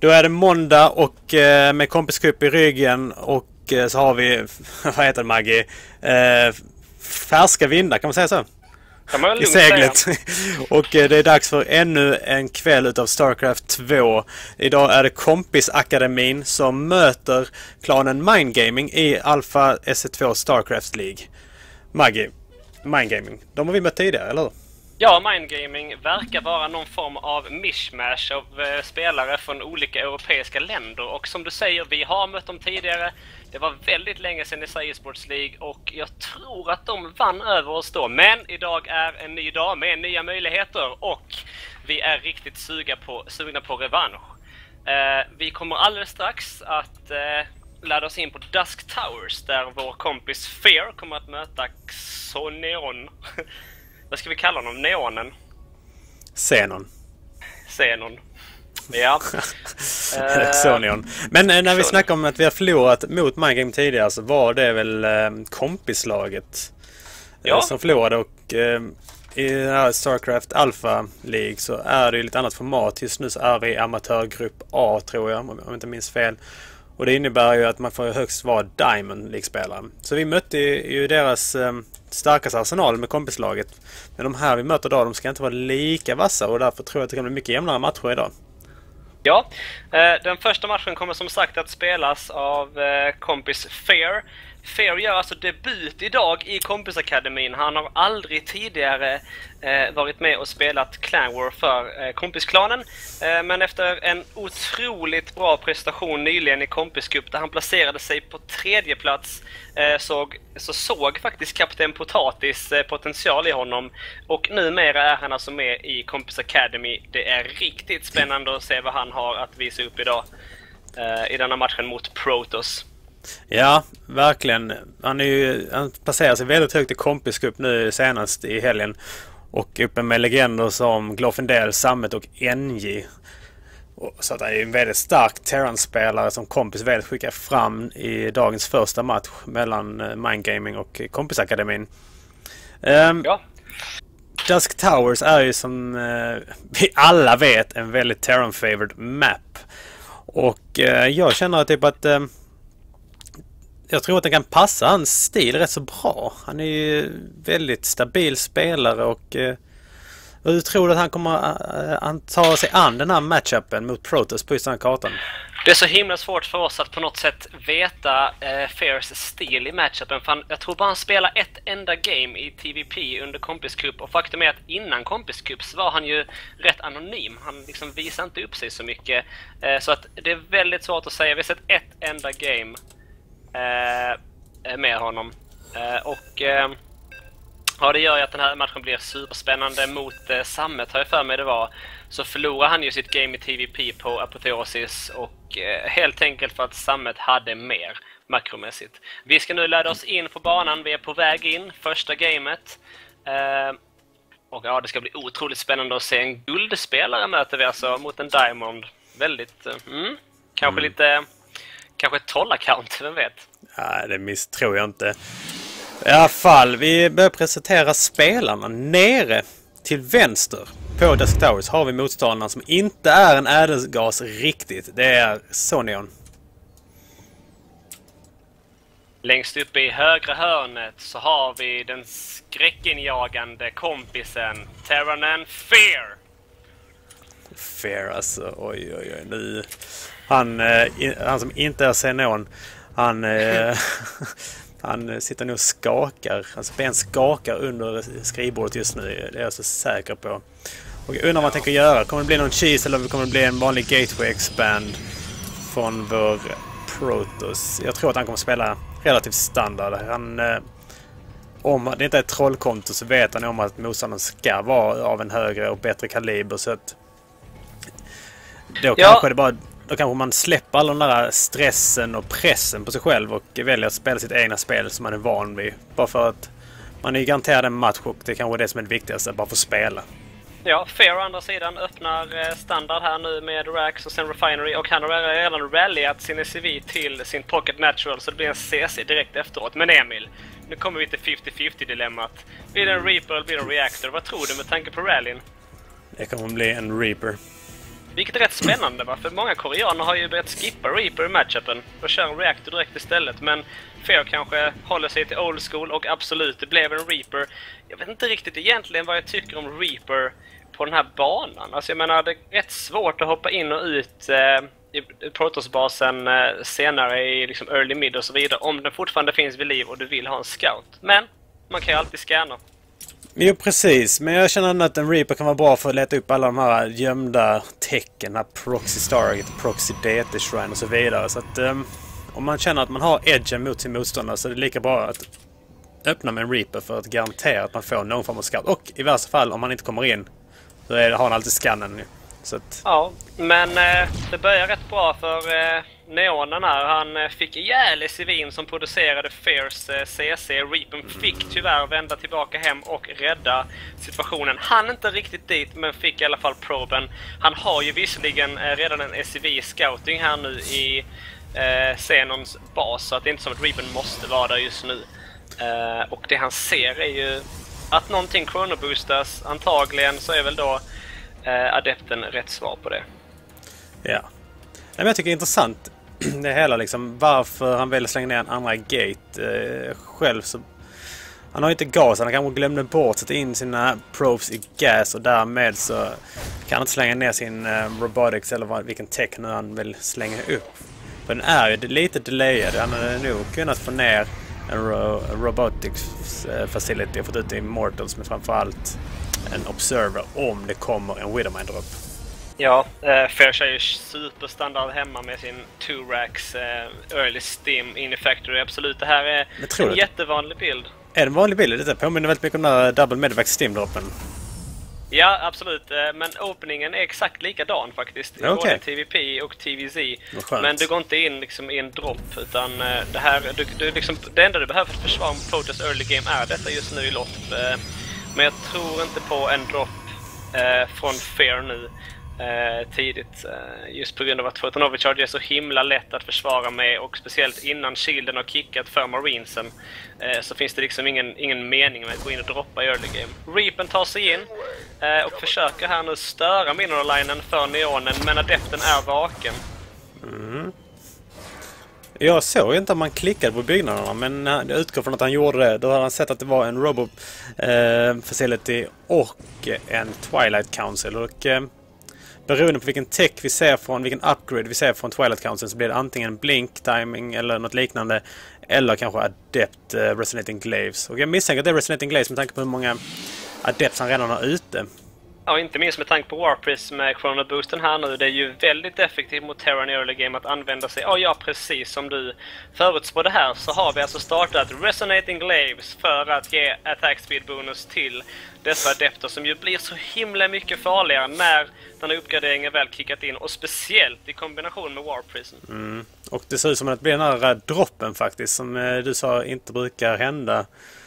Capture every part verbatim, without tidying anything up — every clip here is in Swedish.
Då är det måndag och eh, med kompiscup i ryggen och eh, så har vi, vad heter det Maggie, eh, färska vindar, kan man säga så? Kan man I seglet. Och eh, det är dags för ännu en kväll utav StarCraft två. Idag är det Kompisakademin som möter klanen Mindgaming i Alpha S C två StarCraft League. Maggie, Mindgaming, de har vi mött tidigare, eller hur? Ja, Mindgaming verkar vara någon form av mishmash av eh, spelare från olika europeiska länder. Och som du säger, vi har mött dem tidigare. Det var väldigt länge sedan i Sverige Sports League och jag tror att de vann över oss då. Men idag är en ny dag med nya möjligheter och vi är riktigt suga på, sugna på revansch. Eh, vi kommer alldeles strax att eh, ladda oss in på Dusk Towers där vår kompis Fear kommer att möta Xenon. Vad ska vi kalla honom? Neonen? Xenon. Xenon. Ja. Xenon. Men eh, när vi snackar om att vi har förlorat mot Mindgame tidigare så var det väl eh, kompislaget ja. eh, som förlorade och eh, i den här StarCraft Alpha League så är det ju lite annat format. Just nu så är vi i amatörgrupp A tror jag, om jag inte minns fel. Och det innebär ju att man får högst vara Diamond League-spelare. Så vi mötte ju deras eh, starkaste arsenal med kompislaget. Men de här vi möter idag, de ska inte vara lika vassa och därför tror jag att det kan bli mycket jämnare matcher idag. Ja, eh, den första matchen kommer som sagt att spelas av eh, kompis Fear. Fear gör alltså debut idag i kompisakademin. Han har aldrig tidigare eh, varit med och spelat Clan War för eh, kompisklanen. Eh, men efter en otroligt bra prestation nyligen i kompiscup där han placerade sig på tredje plats eh, såg, så såg faktiskt kapten Potatis eh, potential i honom. Och numera är han alltså med i Kompis Academy. Det är riktigt spännande att se vad han har att visa upp idag eh, i denna matchen mot Protoss. Ja, verkligen. Han, är ju, han passerar sig väldigt högt i kompiscup nu senast i helgen. Och uppe med legender som Glorfindel, Sammet och N J. Så att han är en väldigt stark Terran-spelare som kompis väl skickar fram i dagens första match mellan Mindgaming och Kompisakademin. Um, ja. Dusk Towers är ju som uh, vi alla vet en väldigt Terran-favored map. Och uh, jag känner typ att uh, jag tror att den kan passa hans stil rätt så bra. Han är ju väldigt stabil spelare och eh, du tror att han kommer att ta sig an den här matchupen mot Protoss på just den här kartan? Det är så himla svårt för oss att på något sätt veta eh, Fairs stil i matchupen. För han, jag tror bara han spelar ett enda game i T V P under kompiscup. Och faktum är att innan kompiscup så var han ju rätt anonym. Han liksom visade inte upp sig så mycket. Eh, så att det är väldigt svårt att säga. Vi har sett ett enda game Eh, med honom eh, och eh, ja, det gör ju att den här matchen blir superspännande. Mot eh, Sammet har jag för mig det var, så förlorar han ju sitt game i T V P på Apotheosis och eh, helt enkelt för att Sammet hade mer makromässigt. Vi ska nu ladda oss in på banan, vi är på väg in första gamet eh, och ja, det ska bli otroligt spännande att se en guldspelare möter vi alltså mot en Diamond. Väldigt eh, mm, kanske mm. lite Kanske ett tolv-account, vem vet? Nej, det misstror jag inte. I alla fall, vi börjar presentera spelarna. Nere till vänster på Dusk Towers har vi motståndaren som inte är en ädelgas riktigt. Det är Xenon. Längst uppe i högra hörnet så har vi den skräckinjagande kompisen Terranen Fear. Fear alltså, oj oj oj nu. Han, eh, han som inte är Xenon, han, eh, han sitter nog och skakar. Hans ben skakar under skrivbordet just nu, det är jag så säker på. Och jag undrar vad man tänker göra. Kommer det bli någon cheese eller kommer det bli en vanlig gateway expand från vår Protoss? Jag tror att han kommer spela relativt standard. Han, eh, om det inte är ett trollkonto så vet han om att motståndaren ska vara av en högre och bättre kaliber. Så att då ja. kanske det bara... Då kanske man släpper all den där stressen och pressen på sig själv och väljer att spela sitt egna spel som man är van vid. Bara för att man är garanterad en match och det kanske är det som är det viktigaste, bara få spela. Ja, Fear å andra sidan öppnar standard här nu med Rax och sen Refinery och han har redan rallyat sin S C V till sin Pocket Natural så det blir en C C direkt efteråt. Men Emil, nu kommer vi till femtio femtio dilemmat. Blir det en Reaper eller blir det en Reactor? Vad tror du med tanke på rallyn? Det kommer bli en Reaper. Vilket är rätt spännande, va? För många koreaner har ju börjat skippa Reaper i matchupen och kör en Reactor direkt istället. Men Fair kanske håller sig till old school och absolut, det blev en Reaper. Jag vet inte riktigt egentligen vad jag tycker om Reaper på den här banan. Alltså jag menar, det är rätt svårt att hoppa in och ut eh, i Protoss-basen eh, senare i liksom early mid och så vidare. Om den fortfarande finns vid liv och du vill ha en scout. Men man kan ju alltid scanna. Jo, precis. Men jag känner att en Reaper kan vara bra för att leta upp alla de här gömda tecken. Här Proxy Stargate, Proxy D T Shrine och så vidare. Så att um, om man känner att man har edgen mot sin motståndare så är det lika bra att öppna med en Reaper för att garantera att man får någon form av scout. Och i värsta fall, om man inte kommer in, så är det, har han alltid scannen nu. Så att... Ja, men eh, det börjar rätt bra för eh, Neonen här. Han eh, fick ihjäl S C V:n som producerade Fairs eh, C C. Reapen fick tyvärr vända tillbaka hem och rädda situationen. Han inte riktigt dit, men fick i alla fall proben. Han har ju visserligen eh, redan en S C V-scouting här nu i eh, Xenons bas, så att det är inte som att Reapen måste vara där just nu. Eh, och det han ser är ju att någonting chronoboostas. Antagligen så är väl då Uh, adepten rätt svar på det. Ja. Men jag tycker det är intressant det hela liksom, varför han väljer slänga ner en andra gate uh, själv så han har ju inte gas, han kanske glömde bort att sätta in sina probes i gas och därmed så kan han inte slänga ner sin uh, robotics eller vad, vilken tech nu han vill slänga upp. För den är ju lite delayad, han hade nog kunnat få ner en ro robotics uh, facility och fått ut Immortals med framförallt en observer om det kommer en Widowmine-dropp. Ja, eh, Fair kör ju superstandard hemma med sin two racks eh, early stim in i factory. Absolut, det här är en det. jättevanlig bild. Är det en vanlig bild? Det påminner väldigt mycket om den där double medivac stim-droppen. Ja, absolut. Eh, men openingen är exakt likadan faktiskt. I okay. både T V P och T V Z. Men du går inte in liksom, i en dropp, utan eh, det här, du, du, liksom, det enda du behöver för att försvara Protoss early game är detta just nu i lopp. Eh, Men jag tror inte på en drop eh, från Fair nu eh, tidigt. Eh, just på grund av att Photon Overcharge är så himla lätt att försvara med. Och speciellt innan shielden har kickat för Marinesen eh, så finns det liksom ingen, ingen mening med att gå in och droppa i early game. Reapen tar sig in eh, och försöker här nu störa mineralinen för Neonen. Men adepten är vaken. Mm. Jag såg inte om man klickade på byggnaderna, men jag utgår från att han gjorde det. Då har han sett att det var en Robo eh, Facility och en Twilight Council. Och eh, beroende på vilken tech vi ser från, vilken upgrade vi ser från Twilight Council så blir det antingen blink timing eller något liknande. Eller kanske adept eh, Resonating Glaives. Och jag misstänker att det är Resonating Glaives med tanke på hur många adepts han redan har ute. Ja, inte minst med tanke på Warpris med Chrono Boosten här nu. Det är ju väldigt effektivt mot Terran i early game att använda sig. Ja, ja, precis som du förutspådde här så har vi alltså startat Resonating Glaives för att ge attack speed bonus till dessa adepter som ju blir så himla mycket farligare när den här uppgraderingen väl kickat in och speciellt i kombination med Warprisen. Mm. Och det ser ut som att det blir den här droppen faktiskt som du sa inte brukar hända.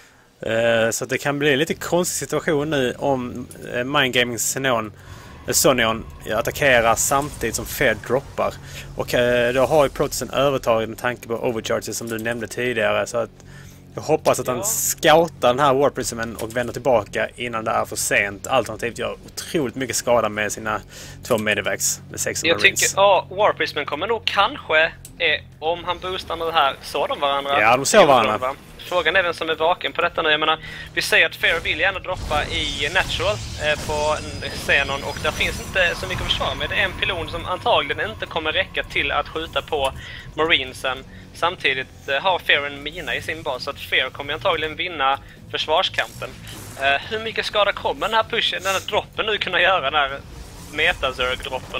Så det kan bli en lite konstig situation nu om Mindgaming Xenon, Sonion attackerar samtidigt som Fair droppar. Och då har ju Protossen övertaget med tanke på overcharges som du nämnde tidigare. Så att jag hoppas att han scoutar den här Warprismen och vänder tillbaka innan det är för sent. Alternativt gör otroligt mycket skada med sina två medivacs med sex Jag Marines. tycker, ja, Warprismen kommer nog kanske, eh, om han boostar med det här, så de varandra? Ja, de såg varandra. Va? Frågan är vem som är vaken på detta nu. Jag menar, vi säger att Fair vill gärna droppa i Natural eh, på Xenon och där finns inte så mycket att försvara med. Det är en pilon som antagligen inte kommer räcka till att skjuta på Marinesen. Samtidigt eh, har Fair en mina i sin bas så att Fair kommer antagligen vinna försvarskampen. Eh, hur mycket skada kommer den här pushen, den här droppen nu kunna göra, den här Metazerg-droppen?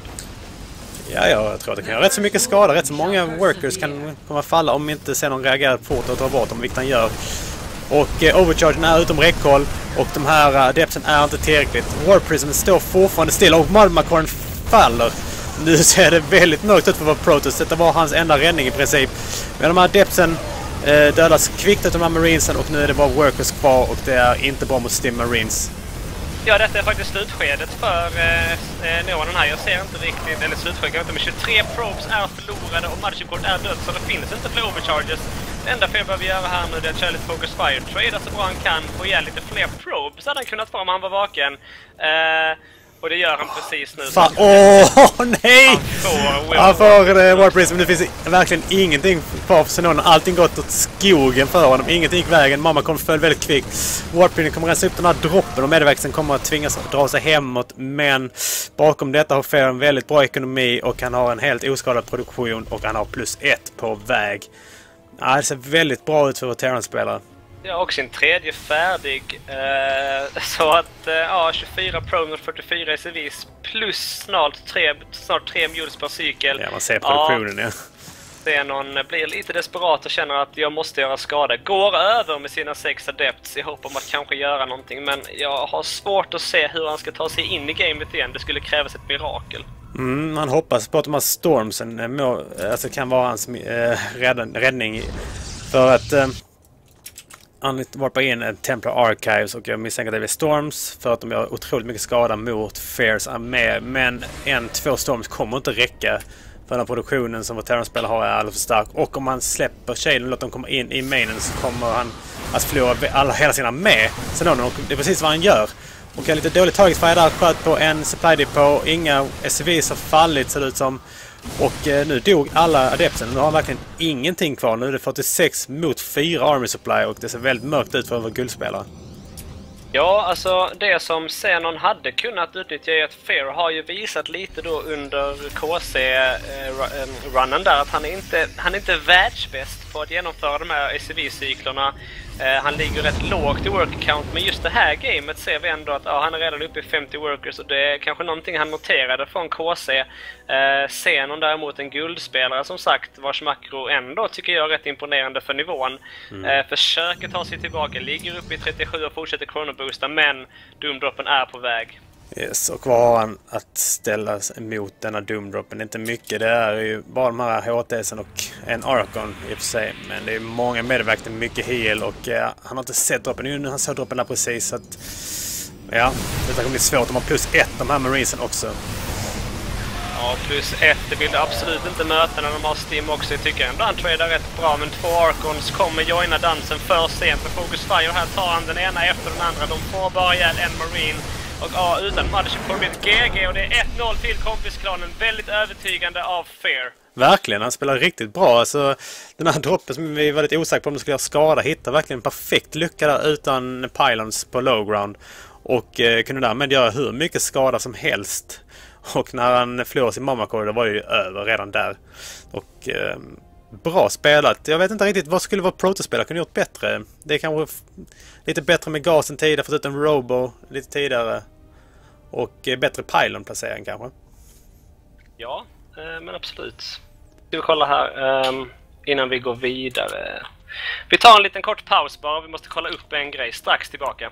Ja, jag tror att det kan göra rätt så mycket skada. Rätt så många workers kan komma falla om inte ser någon reagerar fort och tar bort dem, vilket han gör. Och eh, overchargen är utom räckhåll och de här uh, adepten är inte tillräckligt. Warprism står fortfarande stilla och Malmacorn faller. Nu ser det väldigt mörkt ut för vår Protoss. Detta var hans enda räddning i princip. Men de här adepten eh, dödas kvickt av de här Marinesen och nu är det bara workers kvar och det är inte bra mot Stim Marines. Ja, detta är faktiskt slutskedet för eh, Neonen här. Jag ser inte riktigt, eller slutskedet, men tjugotre probes är förlorade och matchkort är dött så det finns inte fler overcharges. Det enda fel behöver göra här nu det är att köra lite focus fire. Trada så bra han kan, få ihjäl lite fler probes hade han kunnat få om han var vaken. Eh, Och det gör han precis nu. Fan, åh nej! Han får, Han får uh, Warp Reason, men det finns verkligen ingenting kvar för Xenon. Allting gått åt skogen för honom. Ingenting gick vägen. Mamma kom föll väldigt kvickt. Warp Reason kommer rensa upp den här droppen och medväxten kommer att tvingas dra sig hemåt. Men bakom detta har Fair en väldigt bra ekonomi och han har en helt oskadad produktion och han har plus ett på väg. Ja, det ser väldigt bra ut för vår Terran-spelare. Ja, och sin tredje färdig. Eh, så att eh, ja, tjugofyra Pro och fyrtiofyra S V plus snart tre, snart tre mules per cykel. Ja, man ser produktionen, ja. ja. Någon blir lite desperat och känner att jag måste göra skada. Går över med sina sex adepts i hopp om att kanske göra någonting. Men jag har svårt att se hur han ska ta sig in i gamet igen. Det skulle krävas ett mirakel. Mm, han hoppas på att de här stormsen må, alltså kan vara hans äh, räddning. För att... Äh, han varpar in en Templar Archives och jag misstänker att det är Storms för att de gör otroligt mycket skada mot Fairs armé. Men en, två Storms kommer inte räcka för den produktionen som vår Terran-spelare har är alldeles för stark. Och om man släpper Shaden och låter dem komma in i mainen så kommer han att förlora alla, hela sina med. Så då, det är precis vad han gör. Och jag är lite dåligt taget för där sköt på en supply depot. Inga S V S har fallit ser det ut som. Och eh, nu dog alla adepten. Nu har han verkligen ingenting kvar. Nu är det fyrtiosex mot fyra army supply och det ser väldigt mörkt ut för vår guldspelare. Ja, alltså det som Xenon hade kunnat utnyttja är att Fair har ju visat lite då under K C-runnen där att han är inte han är inte världsbäst på att genomföra de här S V-cyklerna. Eh, han ligger rätt lågt i work count, men just det här gamet ser vi ändå att ja, han är redan uppe i femtio workers och det är kanske någonting han noterade från K C. Eh, Xenon däremot en guldspelare som sagt, vars makro ändå tycker jag är rätt imponerande för nivån. Mm. Eh, försöker ta sig tillbaka, ligger uppe i trettiosju och fortsätter chronoboosta, men Doomdroppen är på väg. Yes, och vad har han att ställa emot denna Doomdroppen? Inte mycket, det är ju bara de här H T S:en och en Archon i och för sig. Men det är många medverkande, mycket heal och eh, han har inte sett droppen. Nu han såg droppen där precis så att ja, det kommer bli svårt. De har plus ett, de här Marinesen också. Ja, plus ett, det vill absolut inte möta när de har Steam också. Jag tycker ändå han tradar rätt bra, men två Archons kommer joina dansen för sent. Med Focus Fire här tar han den ena efter den andra. De får bara ihjäl en Marine. Och ja, utan Mothership får det bli ett G G och det är ett noll till kompisklanen. Väldigt övertygande av Fair. Verkligen, han spelar riktigt bra. Alltså, den här droppen som vi var lite osäkra på om de skulle göra skada hittar verkligen perfekt lycka där utan pylons på low ground. Och eh, kunde därmed göra hur mycket skada som helst. Och när han förlorade sin mammakår, då var det ju över redan där. Och eh, bra spelat. Jag vet inte riktigt vad skulle vara protospelare kunde gjort bättre. Det är kanske lite bättre med gasen tidigare, fått ut en robo lite tidigare. Och eh, bättre pylon-placering kanske. Ja, eh, men absolut. Ska vi kolla här eh, innan vi går vidare. Vi tar en liten kort paus bara. Vi måste kolla upp en grej. Strax tillbaka.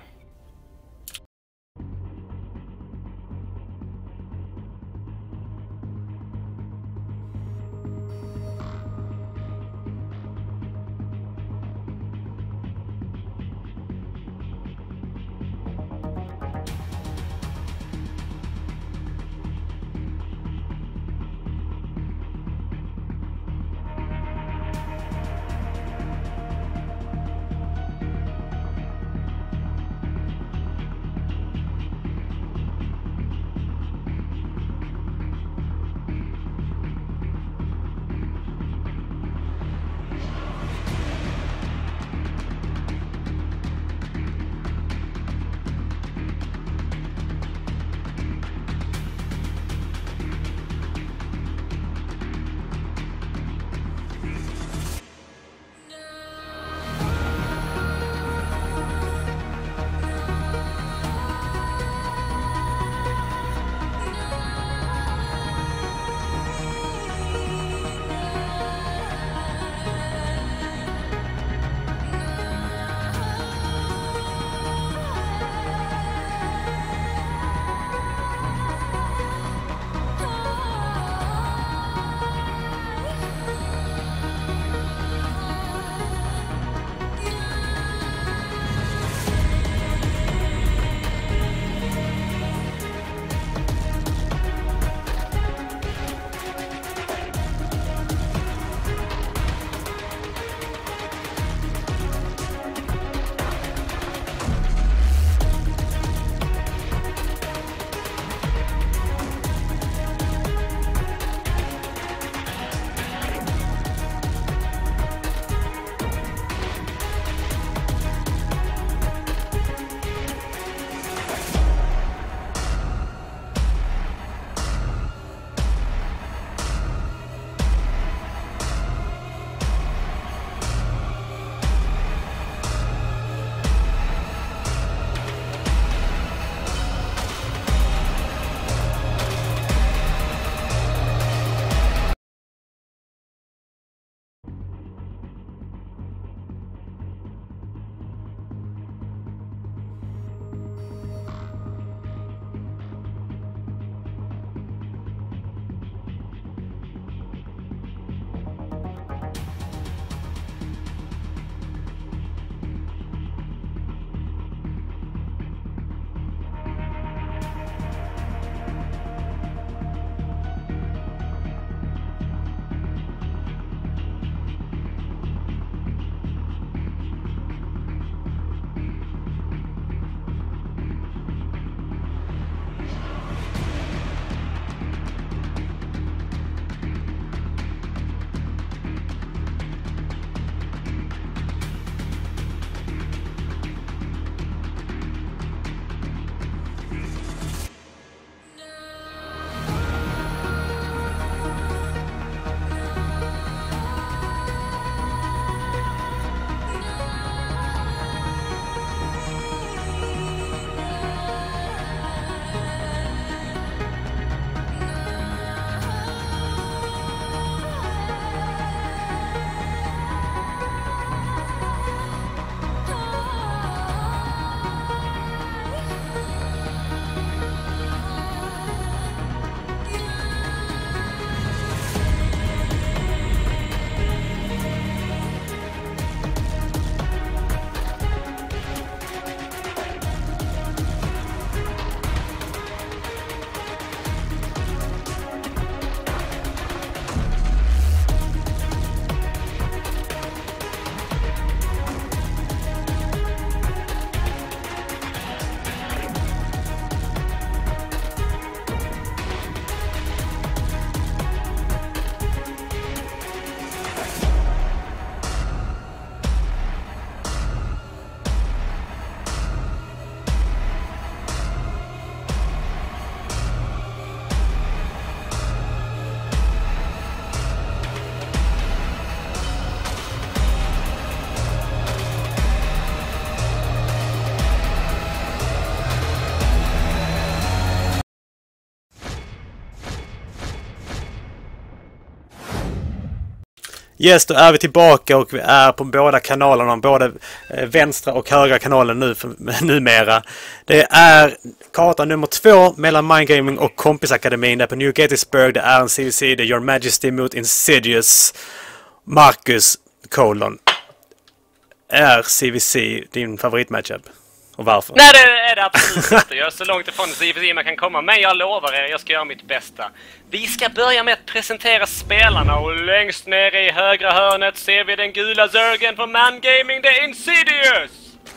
Yes, då är vi tillbaka och vi är på båda kanalerna, både vänstra och högra kanalen nu för, numera. Det är karta nummer två mellan Mindgaming och Kompisakademin där på New Gettysburg. Det är en C V C, det är Your Majesty mot Insidious. Marcus Colon. Är C V C din favoritmatchup? Och varför? Nej, det är det absolut inte. Jag är så långt ifrån C V C man kan komma. Men jag lovar er, jag ska göra mitt bästa. Vi ska börja med att presentera spelarna. Och längst nere i högra hörnet ser vi den gula zergen på Mangaming, det är Insidious!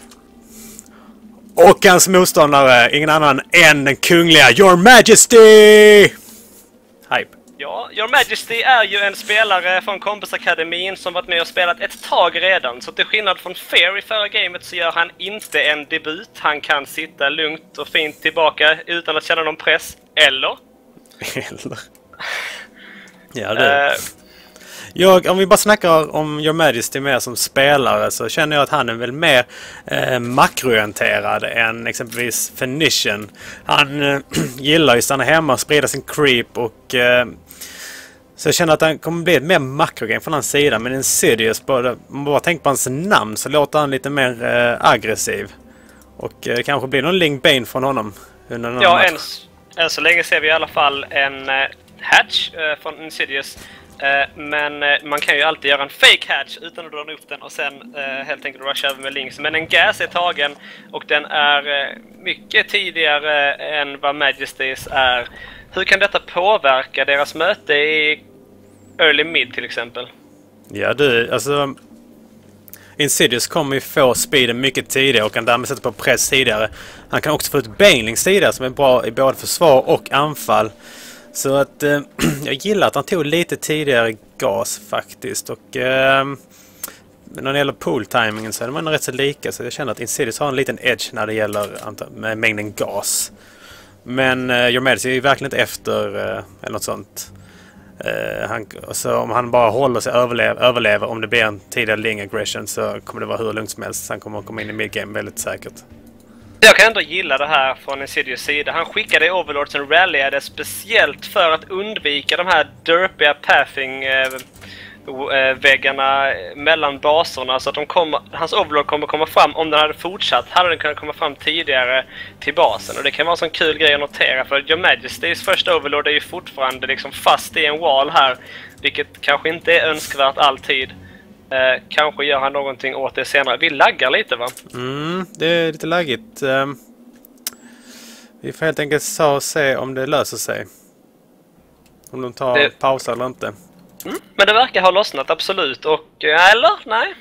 Och hans motståndare, ingen annan än den kungliga Your Majesty! Hype. Ja, Your Majesty är ju en spelare från Kompisakademin som varit med och spelat ett tag redan. Så till skillnad från Fair i förra gamet så gör han inte en debut. Han kan sitta lugnt och fint tillbaka utan att känna någon press. Eller? Eller? Ja, det. Uh, jag, om vi bara snackar om Your Majesty mer som spelare så känner jag att han är väl mer eh, makroorienterad än exempelvis Phoenician. Han eh, gillar ju att stanna hemma och sprida sin creep och eh, så jag känner att han kommer bli ett mer makrogame från hans sida. Men Insidious, bara, om man bara tänker på hans namn så låter han lite mer eh, aggressiv. Och eh, kanske blir någon Ling Bane från honom. Under ja, än, än så länge ser vi i alla fall en eh, hatch eh, från Insidious. Eh, men eh, man kan ju alltid göra en fake hatch utan att dra upp den och sen eh, helt enkelt rusha över med links. Men en gas är tagen och den är eh, mycket tidigare än vad Majesties är. Hur kan detta påverka deras möte i early mid till exempel? Ja, du, alltså Insidious kommer ju få speeden mycket tidigare och kan därmed sätta på press tidigare. Han kan också få ett banelings tidigare som är bra i både försvar och anfall. Så att eh, jag gillar att han tog lite tidigare gas faktiskt. Och eh, när det gäller pool-timingen så är de rätt så lika. Så jag känner att Insidious har en liten edge när det gäller med mängden gas. Men uh, Your Majesty är ju verkligen inte efter uh, eller något sånt. Uh, han, så om han bara håller sig överlever, överlever om det blir en tidigare ling aggression så kommer det vara hur lugnt som helst. Han kommer att komma in i midgame väldigt säkert. Jag kan ändå gilla det här från Insidious sida. Han skickade i Overlord som rallyade speciellt för att undvika de här derpiga pathing eh, väggarna mellan baserna så att de kommer, hans Overlord kommer komma fram. Om den hade fortsatt hade den kunnat komma fram tidigare till basen. Och det kan vara en sån kul grej att notera för Your Majesty's första Overlord är ju fortfarande liksom fast i en wall här. Vilket kanske inte är önskvärt alltid. Eh, kanske gör han någonting åt det senare. Vi laggar lite, va? Mm, det är lite laggigt. Um, vi får helt enkelt så och se om det löser sig. Om de tar det... pausa eller inte. Mm, men det verkar ha lossnat, absolut. Och, eller? Nej.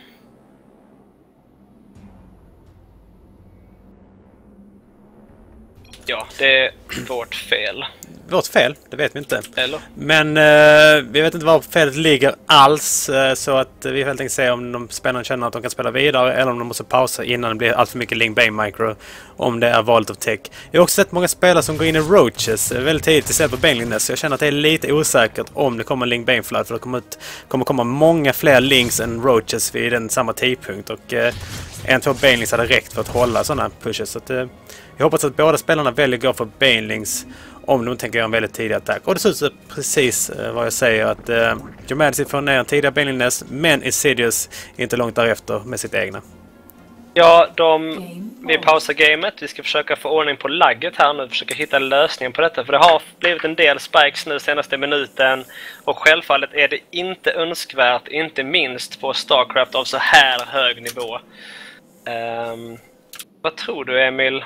Ja, det är vårt fel. Vårt fel, det vet vi inte. Eller? Men eh, vi vet inte var felet ligger alls. Eh, så att vi helt enkelt se om de spelarna känner att de kan spela vidare eller om de måste pausa innan det blir allt för mycket Ling Bane Micro. Om det är valet av tech. Jag har också sett många spelare som går in i roaches eh, väldigt tidigt istället för Baneliness. Så jag känner att det är lite osäkert om det kommer en Ling Bane Flood. För det kommer, ut, kommer komma många fler links än roaches vid den samma tidpunkt. Och eh, en, två Banelings hade räckt för att hålla sådana pushes. Så att, eh, jag hoppas att båda spelarna väljer att gå för Banelings om de tänker göra en väldigt tidig attack. Och det ser ut precis uh, vad jag säger att uh, Your Majesty får ner en tidigare Baneliness men Insidious inte långt därefter med sitt egna. Ja, de, vi pausar gamet. Vi ska försöka få ordning på lagget här nu. Försöka hitta lösningen på detta. För det har blivit en del spikes nu senaste minuten. Och självfallet är det inte önskvärt, inte minst på StarCraft av så här hög nivå. Um, vad tror du, Emil?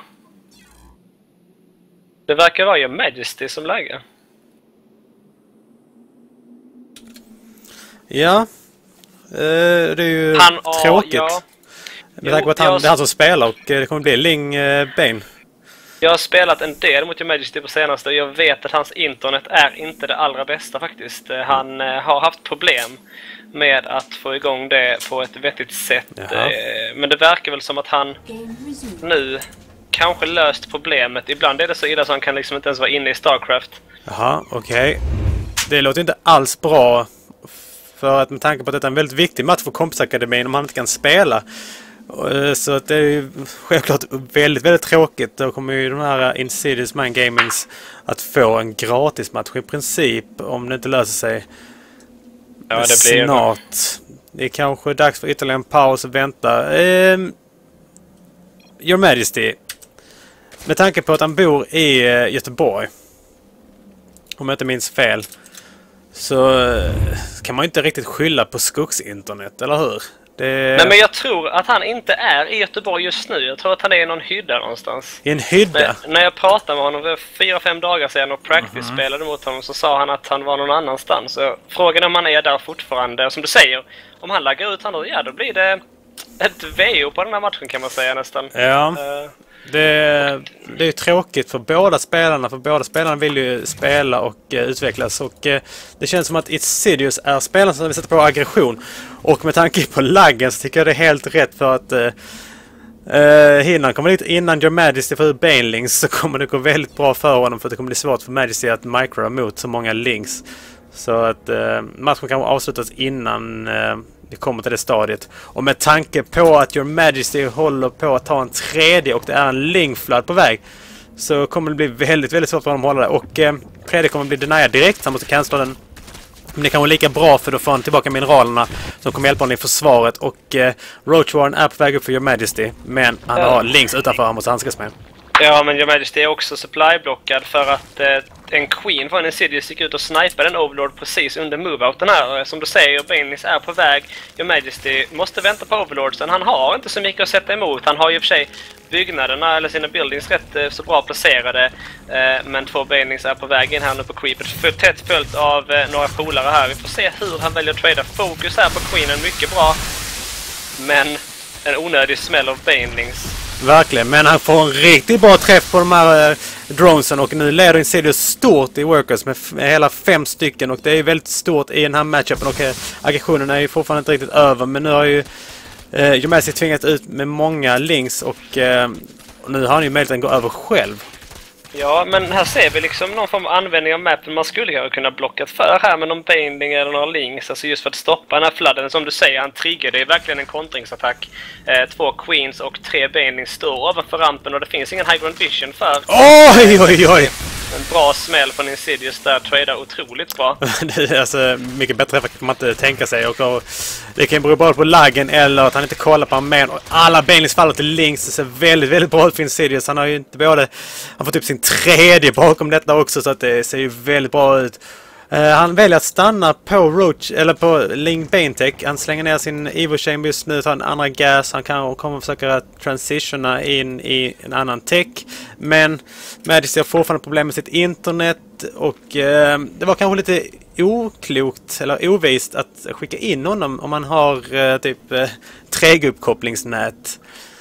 Det verkar vara Your Majesty som lägger. Ja. Uh, det är ju han, tråkigt. Ja. Med tanke på att han, det är han som spelar och det kommer bli Ling uh, Bane. Jag har spelat en del mot Your Majesty på senaste och jag vet att hans internet är inte det allra bästa faktiskt. Han uh, har haft problem med att få igång det på ett vettigt sätt. Uh, men det verkar väl som att han nu kanske löst problemet. Ibland är det så illa så han kan liksom inte ens vara inne i StarCraft. Jaha, okej. Okay. Det låter inte alls bra. För att med tanke på att det är en väldigt viktig match för Kompisakademin om han inte kan spela. Så att det är ju självklart väldigt, väldigt tråkigt. Då kommer ju de här Insidious Mangamings att få en gratis match i princip om det inte löser sig. Ja, det blir snart. Det är kanske dags för ytterligare en paus och vänta. Eh, Your Majesty. Med tanke på att han bor i eh, Göteborg. Om jag inte minns fel. Så eh, kan man inte riktigt skylla på skogsinternet, eller hur? Det... Nej, men jag tror att han inte är i Göteborg just nu. Jag tror att han är i någon hydda någonstans. I en hydda? När, när jag pratade med honom för fyra, fem dagar sedan och practice-spelade mot honom, så sa han att han var någon annanstans. Så frågan om han är där fortfarande. Som du säger, om han laggar ut honom, ja, då blir det ett V O på den här matchen, kan man säga nästan. Ja. Uh, Det, det är ju tråkigt för båda spelarna, för båda spelarna vill ju spela och uh, utvecklas, och uh, det känns som att Insidious är spelaren som vill sätta på aggression, och med tanke på laggen så tycker jag det är helt rätt, för att uh, uh, innan, kommer lite, innan Your Majesty får ut Banelings så kommer det gå väldigt bra för honom, för det kommer bli svårt för Majesty att micro mot så många links, så att uh, matchen kan avslutas innan uh, det kommer till det stadiet. Och med tanke på att Your Majesty håller på att ta en tredje och det är en linkflood på väg, så kommer det bli väldigt, väldigt svårt för honom att hålla det. Och eh, tredje kommer bli denied direkt. Han måste cancella den. Men det kan vara lika bra, för då får han tillbaka mineralerna som kommer hjälpa honom i försvaret. Och eh, Roach Warren är på väg upp för Your Majesty, men han ja. har links utanför han måste handskas med. Ja, men Your Majesty är också supply-blockad för att eh, en Queen från Insidious gick ut och snipade en Overlord precis under move-outen här. Som du säger, Banelings är på väg. Your Majesty måste vänta på Overlordsen. Han har inte så mycket att sätta emot. Han har ju för sig byggnaderna eller sina buildings rätt eh, så bra placerade. Eh, men två Banelings är på väg in här nu på Creepet. För tätt följt av eh, några polare här. Vi får se hur han väljer att trada. Fokus här på Queenen, mycket bra. Men en onödig smäll av Banelings. Verkligen, men han får en riktigt bra träff på de här eh, dronesen, och nu leder Insidious stort i Workers med, med hela fem stycken, och det är väldigt stort i den här matchupen, och eh, aggressionen är ju fortfarande inte riktigt över, men nu har ju eh, Your Majesty tvingat ut med många links, och, eh, och nu har han ju möjlighet att gå över själv. Ja, men här ser vi liksom någon form av användning av mappen man skulle ha kunnat blockat för här med någon Baneling eller några links, alltså just för att stoppa den här fladden. Som du säger, han trigger, det är verkligen en kontringsattack. Eh, två Queens och tre Banelings står ovanför rampen, och det finns ingen high ground vision för. Oj, oj, oj! En bra smäll från Insidious där, tradar otroligt bra. Det är alltså mycket bättre kan man inte tänka sig, och, och det kan bero bara på laggen eller att han inte kollar på armén, och alla Banelings faller till links. Det ser väldigt, väldigt bra ut för Insidious. Han har ju inte både, han får typ sin tredje bakom detta också, så att det ser ju väldigt bra ut. Uh, han väljer att stanna på Roach, eller på Ling Banetech. Han slänger ner sin Evo Chamber just nu, tar en andra gas. Han kan kommer försöka transitiona in i en annan tech. Men Majesty har fortfarande problem med sitt internet, och uh, det var kanske lite oklokt eller ovist att skicka in honom om man har uh, typ uh, träguppkopplingsnät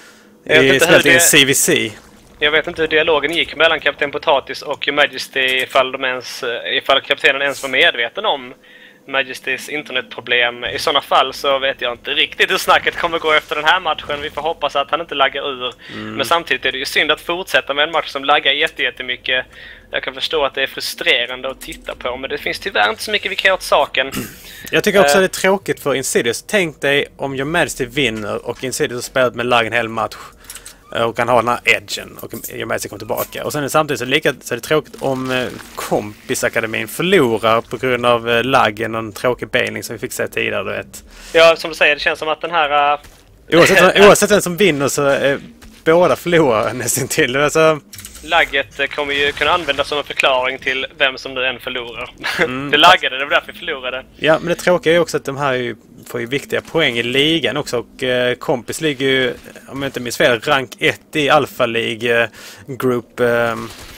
i spelet i C V C. Jag vet inte hur dialogen gick mellan Kapten Potatis och Majesty, ifall, de ens, ifall kaptenen ens var medveten om Majestys internetproblem. I sådana fall så vet jag inte riktigt hur snacket kommer gå efter den här matchen. Vi får hoppas att han inte laggar ur. Mm. Men samtidigt är det ju synd att fortsätta med en match som laggar jättemycket. Jag kan förstå att det är frustrerande att titta på, men det finns tyvärr inte så mycket vi kan göra åt saken. Jag tycker också uh, att det är tråkigt för Insidious. Tänk dig om Your Majesty vinner och Insidious har spelat med lag en hel match och kan ha den här edgen och Your Majesty kommer tillbaka. Och sen samtidigt så är det, lika, så är det tråkigt om eh, kompisakademin förlorar på grund av eh, laggen och en tråkig Baneling som vi fick se tidigare, du vet. Ja, som du säger, det känns som att den här... Uh... Oavsett, oavsett vem som vinner så är båda förlorar nästan till. Alltså... Lagget kommer ju kunna användas som en förklaring till vem som nu än förlorar. Mm. Det laggade, det var därför vi förlorade. Ja, men det tråkiga är också att de här ju får ju viktiga poäng i ligan också. Och eh, kompis ligger ju, om jag inte minns fel, rank ett i Alpha League eh, Group eh,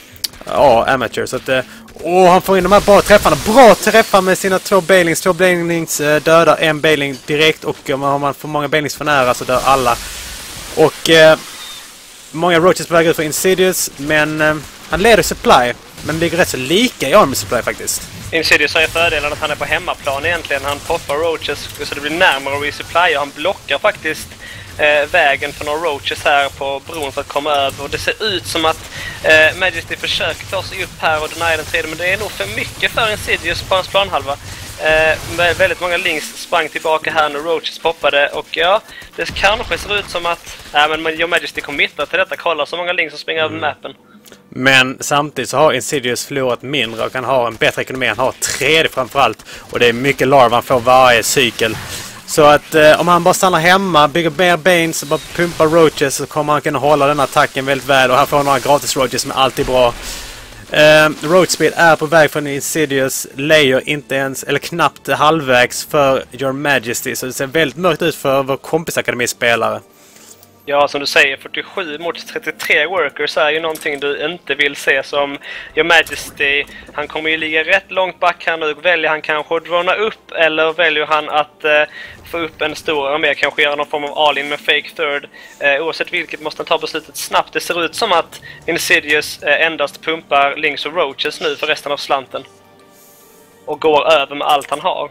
ja, Amateur. Så att, eh, åh, han får in de här bra träffarna. Bra träffar med sina två Banelings. Två Banelings eh, dödar en Baneling direkt, och om man, man får många Banelings för nära så dör alla. Och... Eh, många Roaches på väg ut för Insidious, men eh, han leder supply, men ligger rätt så lika i army supply faktiskt. Insidious har ju fördelen att han är på hemmaplan egentligen. Han poppar Roaches så det blir närmare resupply, och han blockar faktiskt eh, vägen för några Roaches här på bron för att komma över. Och det ser ut som att eh, Majesty försöker ta sig upp här och deny den tredje, men det är nog för mycket för Insidious på hans planhalva. Eh, med väldigt många links sprang tillbaka här när Roaches poppade. Och ja, det kanske ser ut som att äh, men Your Majesty committar till detta. Kolla så många links som springer över mappen. Men samtidigt så har Insidious förlorat mindre och kan ha en bättre ekonomi. Han har tre D framförallt. Och det är mycket larva han får varje cykel. Så att eh, om han bara stannar hemma, bygger mer Banes och bara pumpar Roaches, så kommer han kunna hålla den attacken väldigt väl. Och han får några gratis Roaches som är alltid bra. Eh, Roach Speed är på väg från Insidious. Layer inte ens, eller knappt halvvägs för Your Majesty. Så det ser väldigt mörkt ut för vår kompisakademispelare. Ja, som du säger, fyrtiosju mot trettiotre workers är ju någonting du inte vill se som Your Majesty. Han kommer ju ligga rätt långt back här nu. Väljer han kanske att drona upp, eller väljer han att eh, få upp en stor armé, kanske göra någon form av all-in med fake third. Eh, oavsett vilket måste han ta beslutet snabbt. Det ser ut som att Insidious eh, endast pumpar Links och Roaches nu för resten av slanten. Och går över med allt han har.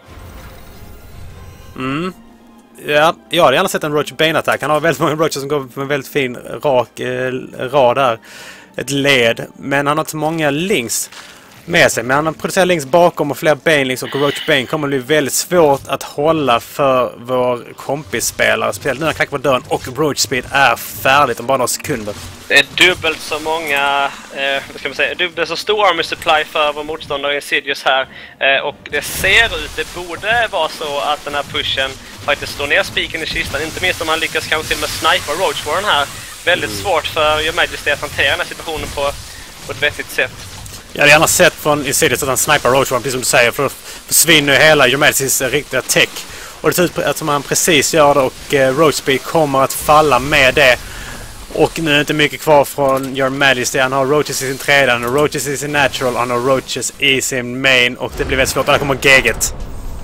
Mm. Ja, jag hade gärna sett en Roach Bane-attack. Han har väldigt många Roaches som går med en väldigt fin rak eh, rad där. Ett led. Men han har inte så många links med sig. Men han producerar links bakom och fler Bane-links, och Roach Bane kommer att bli väldigt svårt att hålla för vår kompisspelare. Speciellt nu när han knackar på dörren och Roach Speed är färdigt om bara några sekunder. Det är dubbelt så många, eh, vad ska man säga, dubbelt så stor army supply för vår motståndare Insidious här. Eh, och det ser ut, det borde vara så att den här pushen faktiskt slår ner spiken i kistan. Inte minst om man lyckas kanske till och med snipa Roachwarren här. Väldigt mm. svårt för Your Majesty att hantera den här situationen på, på ett vettigt sätt. Jag hade gärna sett från Insidious att han snipar Roachwarren, precis som du säger, för då försvinner hela Your Majestys riktiga tech. Och det ser ut att som han precis gör det, och eh, Roach Speed kommer att falla med det. Och nu är det inte mycket kvar från Your Majesty. Han har Roaches i sin tredje, han har Roaches i sin natural, han har Roaches i sin main, och det blir väldigt svårt. Där kommer Geget.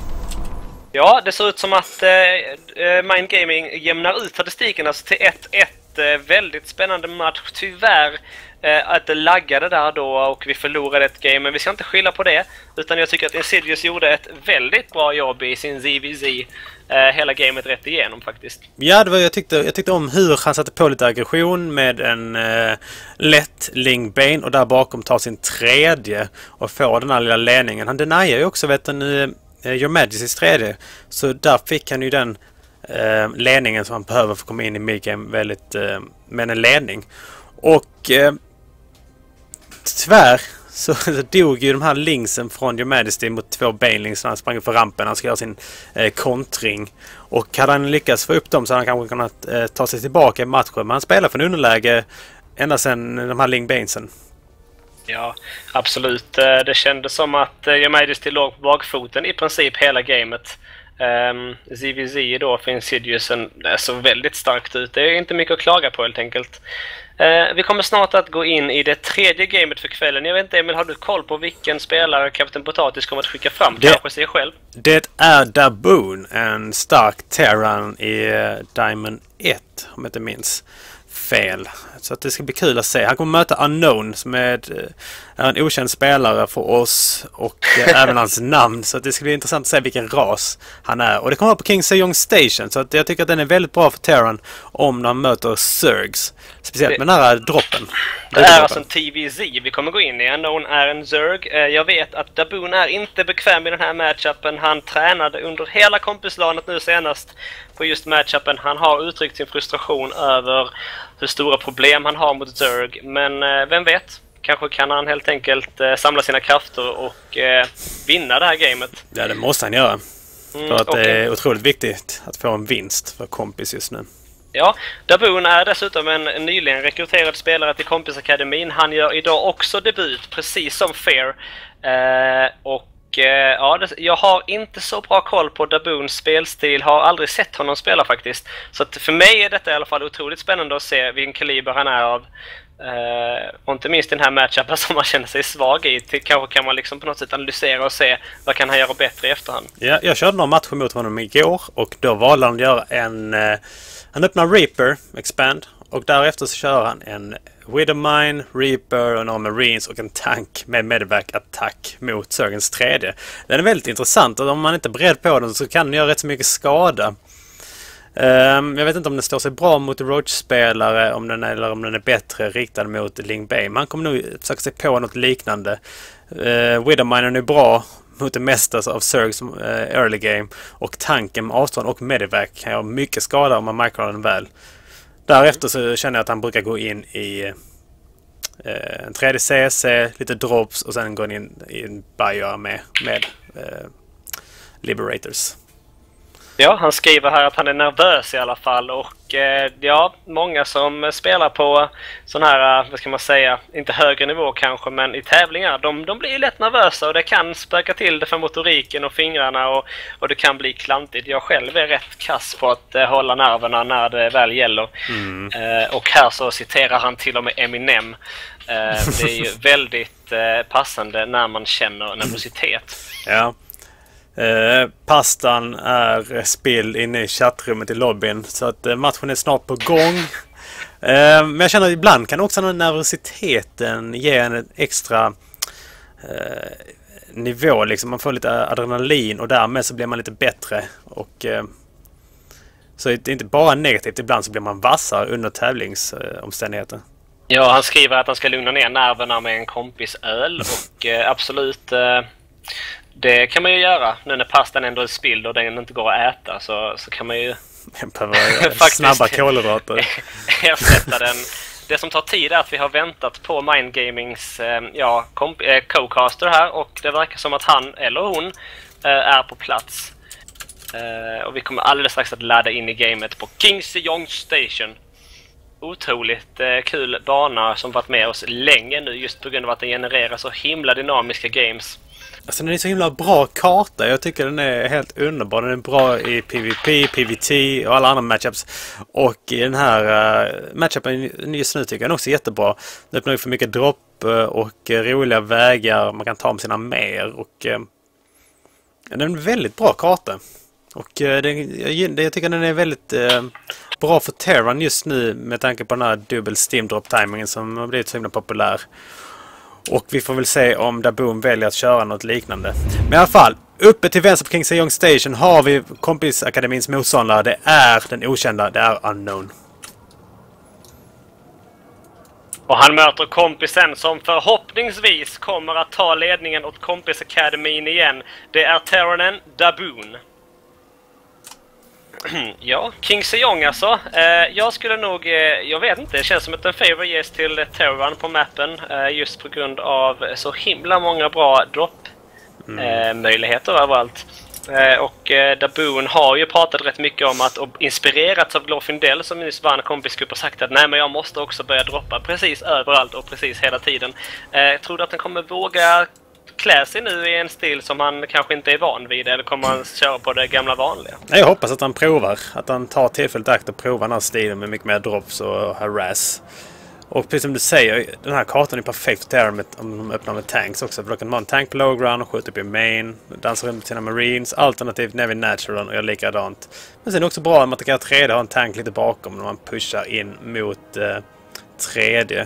Ja, det ser ut som att eh, Mind Gaming jämnar ut statistiken alltså till ett ett. Eh, väldigt spännande match. Tyvärr eh, att det laggade där då och vi förlorade ett game. Men vi ska inte skylla på det. Utan jag tycker att Insidious gjorde ett väldigt bra jobb i sin Z V Z. Eh, hela gamet rätt igenom faktiskt. Ja, det var, jag, tyckte, jag tyckte om hur han satte på lite aggression med en eh, lätt Ling Bane. Och där bakom tar sin tredje och får den här lilla ledningen. Han deniar ju också, vet du, nu Your Majesty's tredje. Så där fick han ju den eh, ledningen som han behöver för att komma in i midgame väldigt eh, med en ledning. Och eh, tyvärr så, så dog ju de här linksen från Your Majesty mot två Banelings när han sprang upp för rampen. Han ska göra sin eh, kontring. Och hade han lyckats få upp dem så hade han kanske kunnat eh, ta sig tillbaka i matchen. Men han spelar för en underläge ända sedan de här Ling Banesen. Ja, absolut. Det kändes som att Your Majesty låg på bakfoten i princip hela gamet. Um, Z V Z då för Insidious såg väldigt starkt ut. Det är inte mycket att klaga på helt enkelt. Uh, vi kommer snart att gå in i det tredje gamet för kvällen. Jag vet inte, Emil, har du koll på vilken spelare Kapten Potatis kommer att skicka fram? Det, kanske sig själv? Det är Daboon, en stark Terran i Diamond ett, om jag inte minns fel. Så att det ska bli kul att se. Han kommer möta Unknown som är en okänd spelare för oss och även hans namn. Så att det ska bli intressant att se vilken ras han är. Och det kommer på King Sejong Station. Så att jag tycker att den är väldigt bra för Terran om han möter Zergs. Speciellt med den här droppen. Det är alltså en T V Z vi kommer gå in i. Unknown är en Zerg. Jag vet att Daboon är inte bekväm i den här matchupen. Han tränade under hela kompislanet nu senast på just matchupen. Han har uttryckt sin frustration över hur stora problem han har mot Zerg. Men vem vet? Kanske kan han helt enkelt samla sina krafter och vinna det här gamet. Ja, det måste han göra. Mm, för att okay. det är otroligt viktigt att få en vinst för kompis just nu. Ja, Daboon är dessutom en nyligen rekryterad spelare till kompisakademin. Han gör idag också debut, precis som Fair. Eh, och eh, ja, det, jag har inte så bra koll på Daboons spelstil. Har aldrig sett honom spela faktiskt. Så att för mig är detta i alla fall otroligt spännande att se vilken kaliber han är av. Uh, och inte minst den här matchupen som man känner sig svag i. Till, kanske kan man liksom på något sätt analysera och se vad kan han göra bättre i efterhand. Ja, jag körde några matcher mot honom igår och då valde han att göra en... Uh, han öppnar Reaper, Expand, och därefter så kör han en Widowmine, Reaper och några Marines och en tank med Medivac-attack mot Zergens tredje. Den är väldigt intressant och om man inte är beredd på den så kan den göra rätt så mycket skada. Um, jag vet inte om den står sig bra mot Roach-spelare om den är, eller om den är bättre riktad mot Ling Bay. Man kommer nog försöka sig på något liknande. Uh, Widowmine är bra mot det mesta av Zergs uh, early game. Och tanken med avstånd och medivac kan göra mycket skada om man micrar den väl. Därefter så känner jag att han brukar gå in i uh, en tredje C S C, lite drops och sen gå in i en bio med, med uh, Liberators. Ja, han skriver här att han är nervös i alla fall och eh, ja, många som spelar på sån här, vad ska man säga, inte högre nivå kanske, men i tävlingar, de, de blir lätt nervösa och det kan spöka till det för motoriken och fingrarna och, och det kan bli klantigt. Jag själv är rätt kass på att eh, hålla nerverna när det väl gäller. Mm. Eh, och här så citerar han till och med Eminem. Eh, det är ju väldigt eh, passande när man känner nervositet. Ja. Eh, pastan är spill inne i chattrummet i lobbyn så att eh, matchen är snart på gång. eh, men jag känner att ibland kan också den nervositeten ge en extra eh, nivå liksom. Man får lite adrenalin och därmed så blir man lite bättre och eh, så det är inte bara negativt, ibland så blir man vassare under tävlingsomständigheter. Eh, ja, han skriver att han ska lugna ner nerverna med en kompis öl och eh, absolut eh, det kan man ju göra. Nu när pastan ändå är spilld och den inte går att äta så, så kan man ju faktiskt snabba kolhydrater. ersätta den. Det som tar tid är att vi har väntat på Mindgamings eh, ja, eh, co-caster här och det verkar som att han eller hon eh, är på plats. Eh, och vi kommer alldeles strax att ladda in i gamet på King Sejong Station. Otroligt eh, kul bana som varit med oss länge nu just på grund av att den genererar så himla dynamiska games. Alltså den är så himla bra karta. Jag tycker den är helt underbar. Den är bra i PvP, PvT och alla andra matchups. Och i den här uh, matchupen just nu tycker jag den också är jättebra. Den öppnar upp för mycket dropp uh, och uh, roliga vägar man kan ta om sina mer. Och uh, den är en väldigt bra karta. Och uh, den, jag, jag tycker den är väldigt uh, bra för Terran just nu med tanke på den här dubbel steam drop timingen som har blivit så himla populär. Och vi får väl se om Daboon väljer att köra något liknande. Men i alla fall, uppe till vänster på King Sejong Station har vi Kompisakademins motståndare. Det är den okända, det är Unknown. Och han möter kompisen som förhoppningsvis kommer att ta ledningen åt Kompisakademin igen. Det är Terranen Daboon. Ja, King Sejong alltså. Eh, jag skulle nog, eh, jag vet inte, det känns som att en favor ges till Terran på mappen eh, just på grund av så himla många bra drop-möjligheter mm. eh, överallt. Eh, och eh, Daboon har ju pratat rätt mycket om att, och inspirerats av Glorfindel som nyss vann kompisgrupp och sagt att nej men jag måste också börja droppa precis överallt och precis hela tiden. Eh, tror du att han kommer våga klä sig nu i en stil som han kanske inte är van vid eller kommer han köra på det gamla vanliga? Jag hoppas att han provar. Att han tar tillfället akt och provar den här stilen med mycket mer drops och harass. Och precis som du säger, den här kartan är perfekt för Terran om de öppnar med tanks också. För då kan man ha en tank på low ground och skjuta upp i main, dansa runt med sina marines, alternativt Navy Natural och gör likadant. Men sen är det också bra om man kan tre D ha en tank lite bakom när man pushar in mot eh, tre D.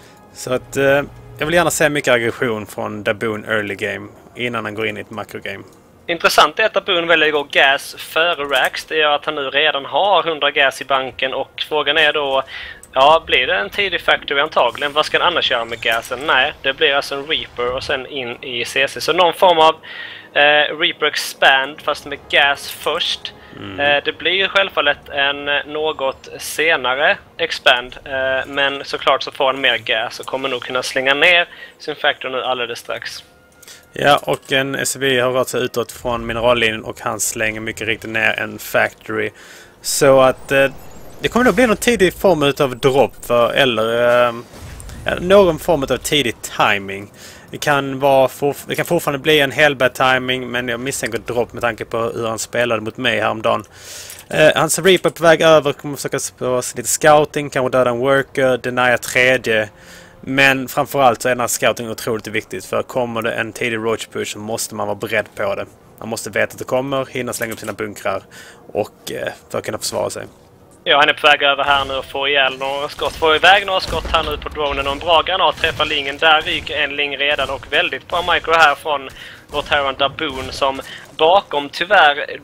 Så att eh, jag vill gärna se mycket aggression från Daboon early game innan han går in i ett macro game. Intressant är att Daboon väljer att gå gas före Rax. Det gör att han nu redan har hundra gas i banken och frågan är då, ja, blir det en tidig factory antagligen? Vad ska han annars göra med gasen? Nej, det blir alltså en Reaper och sen in i C C. Så någon form av eh, Reaper expand fast med gas först. Mm. Eh, det blir ju självfallet en något senare expand, eh, men såklart så får han mer gas och kommer nog kunna slänga ner sin factory nu alldeles strax. Ja, och en S V har rört sig utåt från minerallinjen och han slänger mycket riktigt ner en factory. Så att eh, det kommer nog bli någon tidig form av drop för, eller eh, någon form av tidig timing. Det kan, vara for, det kan fortfarande bli en hellbad timing, men jag misstänker drop med tanke på hur han spelade mot mig häromdagen. Eh, hans Reaper på väg över kommer försöka på lite scouting, kanske döda en worker, denia tredje. Men framförallt så är den här scouting otroligt viktigt, för kommer det en tidig roach push så måste man vara beredd på det. Man måste veta att det kommer, hinna slänga upp sina bunkrar och eh, för att kunna försvara sig. Ja, han är på väg över här nu och får ihjäl några skott. Får iväg några skott här nu på dronen och en bra granat träffar lingen. Där ryker en ling redan och väldigt bra micro här från vår Terran Daboon som bakom tyvärr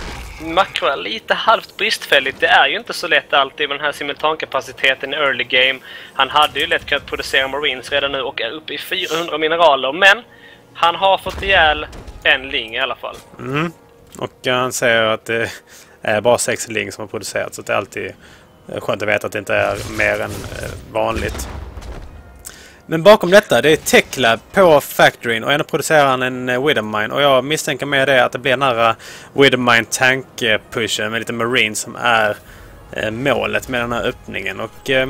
makro lite halvt bristfälligt. Det är ju inte så lätt alltid med den här simultankapaciteten i early game. Han hade ju lätt kunnat producera marines redan nu och är uppe i fyrahundra mineraler. Men han har fått ihjäl en ling i alla fall. Mm. Och han säger att det är bara sex ling som har producerats. Så det är alltid skönt att veta att det inte är mer än vanligt. Men bakom detta, det är Techlab på Factoryn och ändå producerar han en Widowmine. Och jag misstänker med det att det blir nära Widowmine tank-pushen med lite Marine som är målet med den här öppningen. Och eh,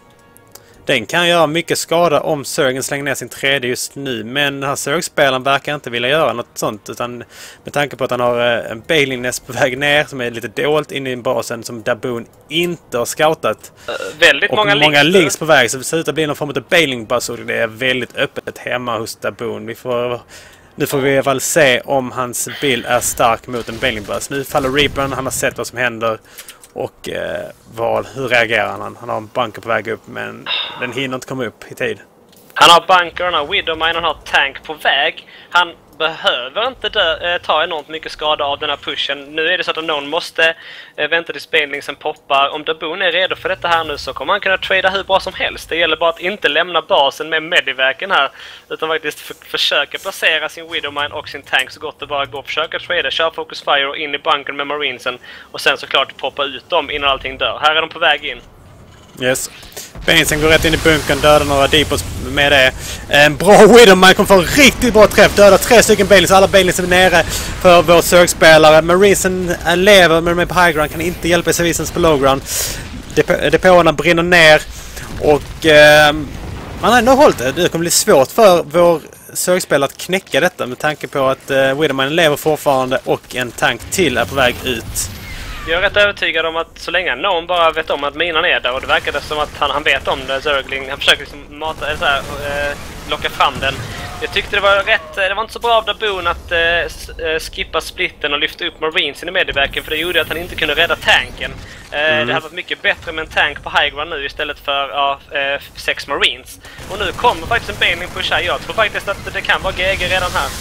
den kan göra mycket skada om Zergen slänger ner sin tredje just nu. Men den här Zerg-spelaren verkar inte vilja göra något sånt. Utan med tanke på att han har en Bailing-nest på väg ner som är lite dolt inne i basen som Daboon inte har scoutat. Uh, väldigt och många, många links, links på väg. Så det ser ut att bli någon form av Bailing-buzz och det är väldigt öppet hemma hos Daboon. Vi får... Nu får vi i alla fall se om hans bild är stark mot en Bailing-buzz. Nu faller Reapern, han har sett vad som händer. Och eh, vad, hur reagerar han? Han har en bunker på väg upp men den hinner inte komma upp i tid. Han har bunker, han har Widowmine, han har tank på väg. Han behöver inte dö, eh, ta enormt mycket skada av den här pushen. Nu är det så att någon måste eh, vänta tills Bailingsen poppar. Om Daboon är redo för detta här nu så kommer han kunna trada hur bra som helst. Det gäller bara att inte lämna basen med medivaken här. Utan faktiskt för försöka placera sin Widowmine och sin tank så gott det bara går. Försöka trada, köra Focus Fire och in i bunkern med Marinesen. Och sen såklart poppa ut dem innan allting dör. Här är de på väg in. Yes. Bailingsen går rätt in i bunkern, dödar några Deepos med det. En bra Widowmine kommer få en riktigt bra träff. Dödar tre stycken Bailings. Alla Bailings är nere för vår Zerg-spelare. Marinesen lever men de är på high ground. Kan inte hjälpa Servisens på low ground. Dep- depåerna brinner ner. Och eh, man har ändå hållit det. Det kommer bli svårt för vår Zerg-spelare att knäcka detta med tanke på att eh, Widowmine lever fortfarande och en tank till är på väg ut. Jag är rätt övertygad om att så länge någon bara vet om att minan är där och det verkar det som att han, han vet om det, Zergling, han försöker liksom mata, eller så här, eh, locka fram den. Jag tyckte det var rätt, det var inte så bra av Daboon att eh, skippa splitten och lyfta upp Marines i medivaken för det gjorde att han inte kunde rädda tanken. Eh, mm. Det hade varit mycket bättre med en tank på high ground nu istället för ja, eh, sex Marines. Och nu kommer faktiskt en Bailing push här. Jag tror faktiskt att det kan vara G G redan här.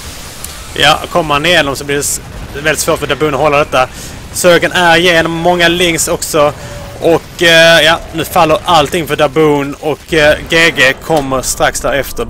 Ja, kommer han igenom så blir det väldigt svårt för Daboon att hålla detta. Zergen är genom många links också. Och eh, ja, nu faller allting för Daboon och eh, G G kommer strax därefter.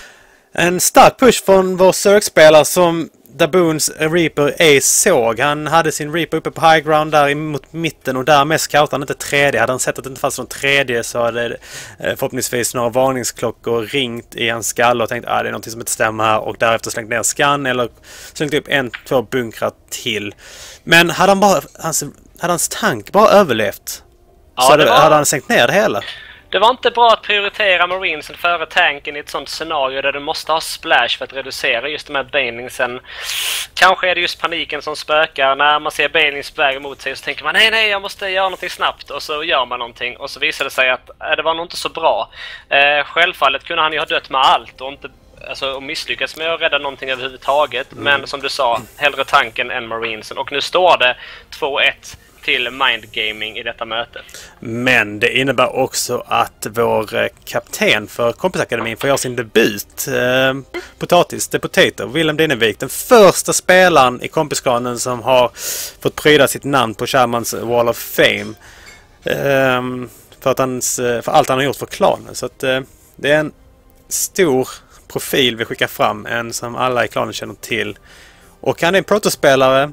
En stark push från vår Zerg-spelare som Daboons Reaper Ace såg. Han hade sin Reaper uppe på high ground där mot mitten och därmed scoutade han inte tredje. Hade han sett att det inte fanns någon tredje så hade eh, förhoppningsvis några varningsklockor ringt i hans skalle och tänkt att ah, det är något som inte stämmer här och därefter slängt ner scan eller slängt upp en, två bunkrar till. Men hade han bara, hans, hade hans tank bara överlevt ja, så hade, var... hade han sänkt ner det hela. Det var inte bra att prioritera Marinesen före tanken i ett sånt scenario där du måste ha splash för att reducera just de här Bailingsen. Kanske är det just paniken som spökar. När man ser Bailings på väg emot sig så tänker man nej, nej, jag måste göra någonting snabbt. Och så gör man någonting och så visar det sig att äh, det var nog inte så bra. Eh, självfallet kunde han ju ha dött med allt och inte alltså, och misslyckats med att rädda någonting överhuvudtaget. Mm. Men som du sa, hellre tanken än Marinesen. Och nu står det två ett till Mindgaming i detta möte. Men det innebär också att vår kapten för Kompisakademin får göra sin debut. Eh, potatis, The Potato, Willem Dinevik. Den första spelaren i kompisklanen som har fått pryda sitt namn på Shermans Wall of Fame. Eh, för, att hans, för allt han har gjort för klanen. Så att, eh, det är en stor profil vi skickar fram. En som alla i klanen känner till. Och han är en protospelare.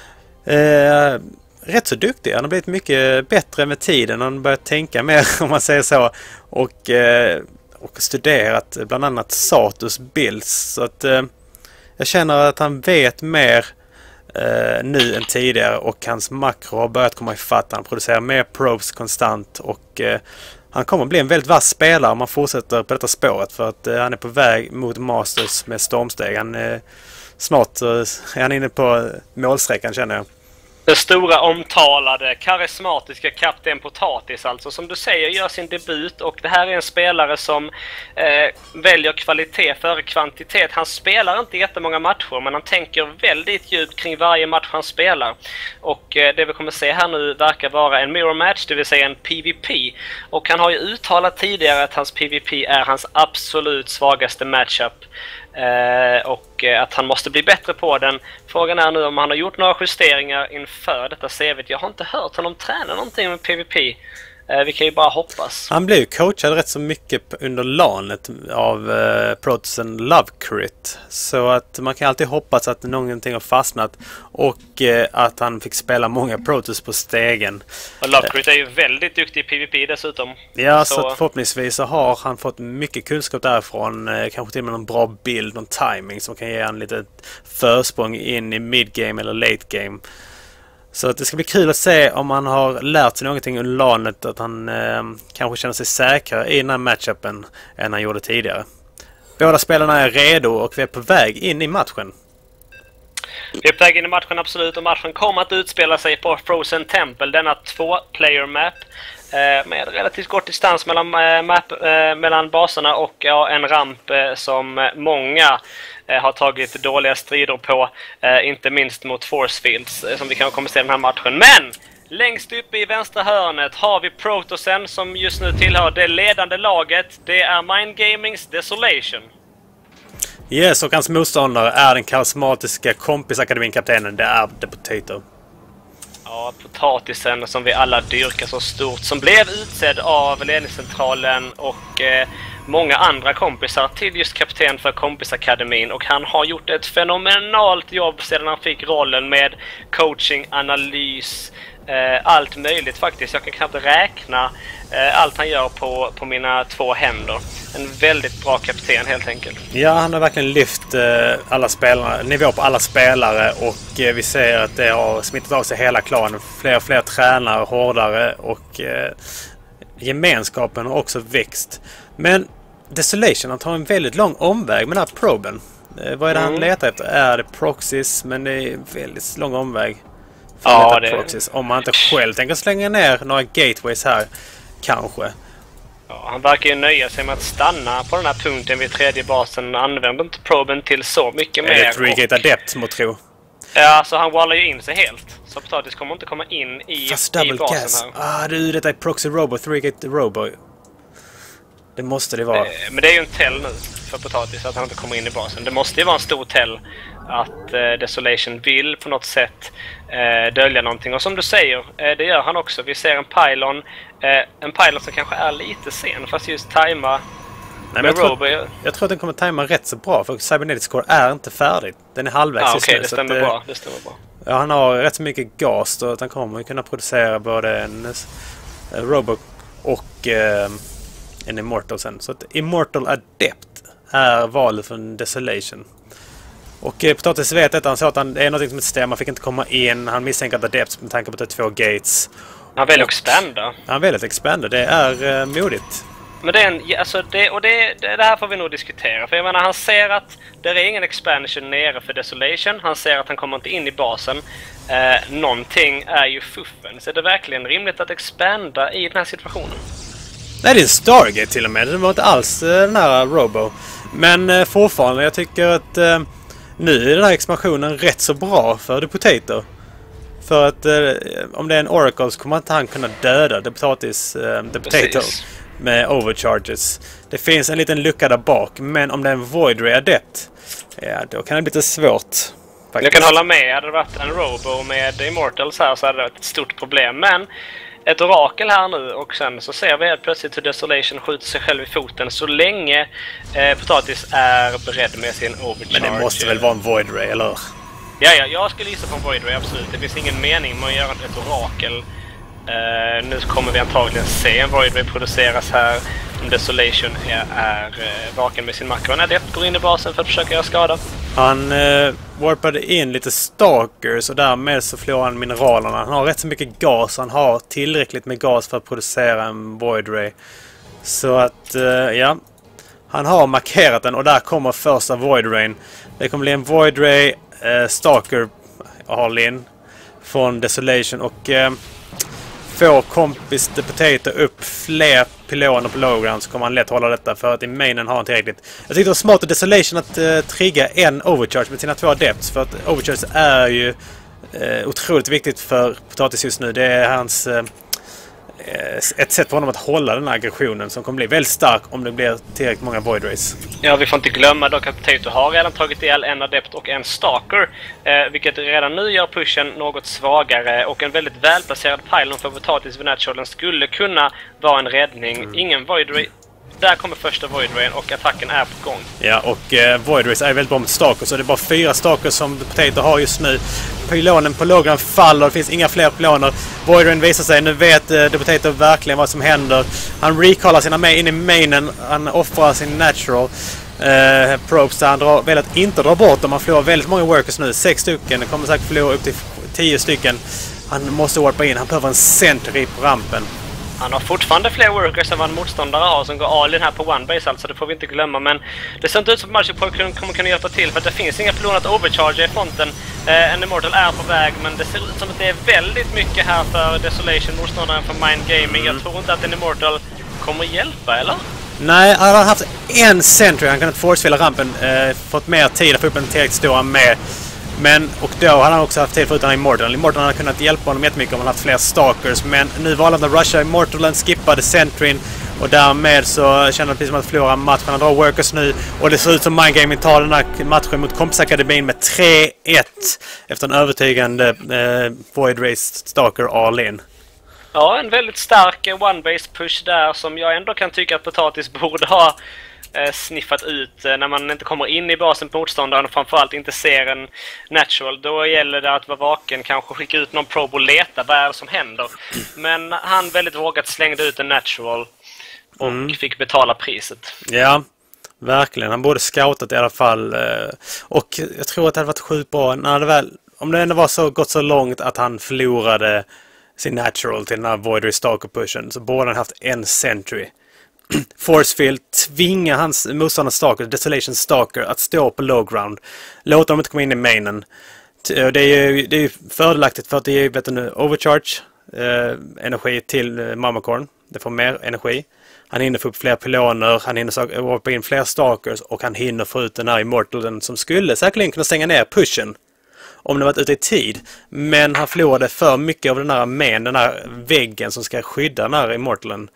Eh, rätt så duktig. Han har blivit mycket bättre med tiden. Han har börjat tänka mer om man säger så. Och, eh, och studerat bland annat Satus builds. Så att eh, jag känner att han vet mer eh, nu än tidigare. Och hans makro har börjat komma ifatt. Han producerar mer probes konstant. Och eh, han kommer att bli en väldigt vass spelare om man fortsätter på detta spåret. För att eh, han är på väg mot Masters med stormsteg. Han är snart eh, är han inne på målsträckan känner jag. Den stora omtalade, karismatiska kapten Potatis alltså, som du säger, gör sin debut och det här är en spelare som eh, väljer kvalitet före kvantitet. Han spelar inte jättemånga matcher men han tänker väldigt djupt kring varje match han spelar. Och eh, det vi kommer se här nu verkar vara en mirror match, det vill säga en P V P. Och han har ju uttalat tidigare att hans P V P är hans absolut svagaste matchup. Uh, och uh, att han måste bli bättre på den. Frågan är nu om han har gjort några justeringar inför detta C V. Jag har inte hört honom träna någonting med P V P. Eh, vi kan ju bara hoppas. Han blev ju coachad rätt så mycket under lanet av eh, Protosen Lovecrit. Så att man kan alltid hoppas att någonting har fastnat och eh, att han fick spela många Protoss på stegen. Och Lovecrit är ju väldigt duktig i PvP dessutom. Ja, så, så att förhoppningsvis så har han fått mycket kunskap därifrån. Eh, kanske till och med någon bra bild, någon timing som kan ge han lite försprång in i midgame eller late game. Så att det ska bli kul att se om han har lärt sig någonting under lanet, att han eh, kanske känner sig säkrare i den här matchupen än han gjorde tidigare. Båda spelarna är redo och vi är på väg in i matchen. Vi är på väg in i matchen, absolut, och matchen kommer att utspela sig på Frozen Temple, denna två-player map. Eh, med relativt kort distans mellan, eh, map, eh, mellan baserna och ja, en ramp eh, som många eh, har tagit dåliga strider på, eh, inte minst mot force fields eh, som vi kan komma se i den här matchen. Men längst uppe i vänstra hörnet har vi Protosen som just nu tillhör det ledande laget. Det är Mind Gamings Desolation. Yes, och hans motståndare är den karismatiska kompisakademinkaptenen, det är The Potato. Ja, potatisen som vi alla dyrkar så stort, som blev utsedd av ledningscentralen och eh, många andra kompisar till just kapten för kompisakademin, och han har gjort ett fenomenalt jobb sedan han fick rollen med coaching, analys, eh, allt möjligt faktiskt. Jag kan knappt räkna eh, allt han gör på, på mina två händer. En väldigt bra kapten helt enkelt. Ja, han har verkligen lyft eh, alla spelare, nivå på alla spelare, och eh, vi ser att det har smittat av sig hela klanen. Fler och fler tränare, hårdare, och eh, gemenskapen har också växt. Men Desolation, han tar en väldigt lång omväg med den här proben. Eh, vad är det mm. han letar efter? Är det proxies? Men det är en väldigt lång omväg för att ja, leta det... proxies. Om man inte själv tänker slänga ner några gateways här, kanske. Ja, han verkar ju nöja sig med att stanna på den här punkten vid tredje basen och använder inte proben till så mycket mer. Är det three-gate adept, må tro? Ja, så han wallar ju in sig helt. Så potatis kommer inte komma in i, Fast i double basen gas. här. Ah, du, detta är proxy robo, three-gate robo. Det måste det vara. Men det är ju en tell nu för potatis att han inte kommer in i basen. Det måste ju vara en stor tell att eh, Desolation vill på något sätt eh, dölja någonting. Och som du säger, eh, det gör han också. Vi ser en pylon, eh, en pylon som kanske är lite sen, fast just tajma. Nej, men jag, tror, jag tror att den kommer tajma rätt så bra, för Cybernetics Core är inte färdig. Den är halvvägs. Ah, okej, okay, det stämmer att, bra. Det stämmer bra. Ja, han har rätt så mycket gas, och att han kommer kunna producera både en uh, Robo och uh, en Immortal sen. Så att Immortal Adept är valet från Desolation. Och eh, Potatis vet att han sa att han, det är något som inte stämmer. Han fick inte komma in. Han misstänker att Adept med tanke på att det är två gates. Han vill expanda. Han vill expanda. Det är eh, modigt. Men det är en, alltså det, och det, det, det här får vi nog diskutera. För jag menar, han ser att det är ingen expansion nere för Desolation. Han ser att han kommer inte in i basen. Eh, någonting är ju fuffen. Så är det verkligen rimligt att expanda i den här situationen? Nej, det är en Stargate till och med. Det var inte alls eh, den här Robo. Men eh, fortfarande, jag tycker att eh, nu är den här expansionen rätt så bra för The Potato. För att eh, om det är en Oracle så kommer inte han kunna döda The Potatis, eh, The Potato. Precis. Med overcharges. Det finns en liten lucka där bak, men om det är en Void Ray Adept, ja, då kan det bli lite svårt. Faktiskt. Jag kan hålla med, hade det varit en Robo med Immortals här så hade det varit ett stort problem, men ett orakel här nu, och sen så ser vi helt plötsligt hur Desolation skjuter sig själv i foten så länge eh, Potatis är beredd med sin overcharge. Men det måste väl vara en Void Ray, eller? Ja, ja, jag skulle gissa på en Void Ray, absolut. Det finns ingen mening med att göra ett orakel. Uh, nu kommer vi antagligen se en Void Ray produceras här. Om Desolation är, är uh, vaken med sin makro. En adept går in i basen för att försöka göra skada. Han uh, warpade in lite stalkers och därmed så förlorar han mineralerna. Han har rätt så mycket gas. Han har tillräckligt med gas för att producera en Void Ray. Så att, uh, ja. Han har markerat den och där kommer första Void Rayn. Det kommer bli en Void Ray uh, Stalker all-in från Desolation och... Uh, Får kompis The Potato upp fler piloner på lowground så kommer han lätt hålla detta, för att i mainen har han tillräckligt. Jag tyckte det var smart av Desolation att uh, trigga en overcharge med sina två adepts, för att overcharge är ju uh, otroligt viktigt för Potatis just nu. Det är hans uh, ett sätt för honom att hålla den här aggressionen som kommer bli väldigt stark om det blir tillräckligt många Void Rays. Ja, vi får inte glömma dock att Potato har redan tagit ihjäl en adept och en stalker, eh, vilket redan nu gör pushen något svagare, och en väldigt välplacerad pylon för potatis vid naturalen skulle kunna vara en räddning. Mm. Ingen Void Ray. Där kommer första Void Rayn och attacken är på gång. Ja, och eh, Void Rays är väldigt bra mot stalkers, så det är bara fyra stalkers som Potato har just nu. Pylonen på lågran faller, det finns inga fler pyloner. Void Rayn visar sig, nu vet eh, The Potato verkligen vad som händer. Han recallar sina med in i mainen, han offrar sin natural eh, probes där han drar, vill att inte dra bort dem. Han förlorar väldigt många workers nu, sex stycken, det kommer säkert förlora upp till tio stycken. Han måste warpa in, han behöver en sentry på rampen. Han har fortfarande fler workers än vad en motståndare har som går all in här på one base, alltså det får vi inte glömma. Men det ser inte ut som att Magic Power kommer kunna hjälpa till, för att det finns inga piloner att overcharge i fronten. Eh, en Immortal är på väg, men det ser ut som att det är väldigt mycket här för Desolation, motståndaren för Mind Gaming. Jag tror inte att en Immortal kommer hjälpa, eller? Nej, han har haft en sentry, han kan inte forcefilla rampen, eh, fått mer tid att få upp en tillräckligt stor med. Men, och då har han också haft tid för utan Immortal. Immortal hade kunnat hjälpa honom jättemycket om han haft fler stalkers. Men nu valde han att rusha Immortalen, skippade Sentryn. Och därmed så känner han precis som att förlora matchen. Han drar workers nu. Och det ser ut som Mind Gaming tar den här matchen mot Kompisakademin med tre ett. Efter en övertygande eh, Void Race Stalker all in. Ja, en väldigt stark one-base push där som jag ändå kan tycka att Potatis borde ha sniffat ut när man inte kommer in i basen på motståndaren och framförallt inte ser en natural. Då gäller det att vara vaken, kanske skicka ut någon probe och leta vad är det som händer. Men han väldigt vågat slängde ut en natural och mm. fick betala priset. Ja, verkligen. Han borde scoutat i alla fall. Och jag tror att det hade varit sjukt bra när det väl, om det ändå var så gått så långt att han förlorade sin natural till den här Void Race Stalker pushen, så borde han haft en sentry. Forcefield tvingar hans motståndare Stalker, Desolation Stalker, att stå på low ground. Låta dem inte komma in i mainen. Det är ju, det är ju fördelaktigt för att det ger, vet du nu, overcharge eh, energi till eh, Mamacorn. Det får mer energi. Han hinner få upp fler pyloner, han hinner warpa in fler Stalkers och han hinner få ut den här Immortalen som skulle säkerligen kunna stänga ner pushen om det varit ute i tid. Men han förlorade för mycket av den här main, den här väggen som ska skydda den här Immortalen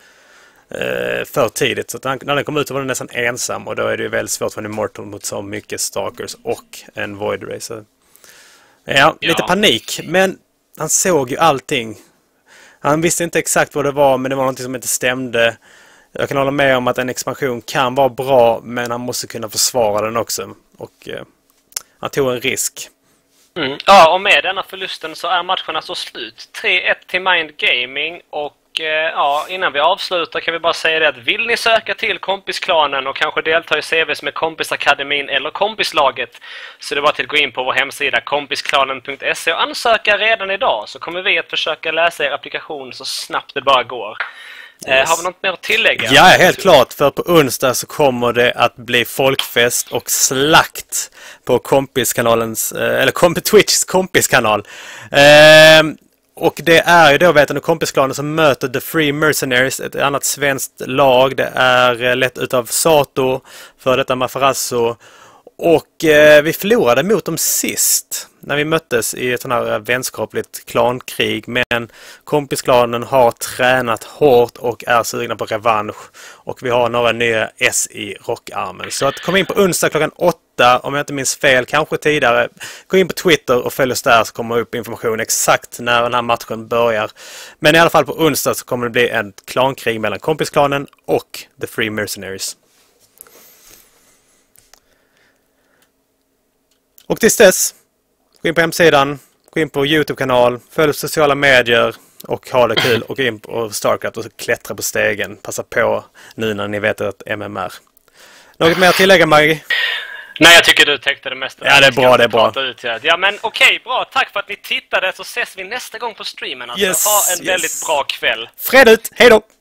för tidigt, så att han, när den kom ut så var den nästan ensam, och då är det ju väldigt svårt för en Immortal mot så mycket Stalkers och en Void Racer. Ja, lite ja. panik, men han såg ju allting. Han visste inte exakt vad det var, men det var något som inte stämde. Jag kan hålla med om att en expansion kan vara bra, men han måste kunna försvara den också, och eh, han tog en risk. Mm. Ja, och med denna förlusten så är matchen alltså slut. tre ett till Mind Gaming, och ja, innan vi avslutar kan vi bara säga det att vill ni söka till kompisklanen och kanske delta i C Vs med Kompisakademin eller kompislaget, så det är bara till att gå in på vår hemsida kompisklanen punkt se och ansöka redan idag, så kommer vi att försöka läsa er applikation så snabbt det bara går. Yes. Eh, har vi något mer att tillägga? Ja, helt klart, för på onsdag så kommer det att bli folkfest och slakt på kompiskanalens, eh, eller komp Twitchs kompiskanal. Eh, Och det är ju då, vet du, kompisklanen som möter The Free Mercenaries, ett annat svenskt lag. Det är lett utav Sato, för detta Mafarazo. Och eh, vi förlorade mot dem sist när vi möttes i ett sånt här vänskapligt klankrig. Men kompisklanen har tränat hårt och är sugna på revansch. Och vi har några nya S i rockarmen. Så att kom in på onsdag klockan åtta, om jag inte minns fel, kanske tidigare. Gå in på Twitter och följ oss där, så kommer upp information exakt när den här matchen börjar. Men i alla fall på onsdag så kommer det bli ett klankrig mellan kompisklanen och The Free Mercenaries. Och tills dess, gå in på hemsidan, gå in på YouTube-kanal, följ sociala medier och ha det kul, och gå in på Starcraft och klättra på stegen. Passa på nu när ni vet att M M R. Något mer att tillägga, Maggie? Nej, jag tycker du täckte det mesta. Ja, det är bra, det är bra. Ut, ja. ja, men okej, okay, bra. Tack för att ni tittade, så ses vi nästa gång på streamen. Alltså. Yes, ha en yes. väldigt bra kväll. Fred ut, hej då!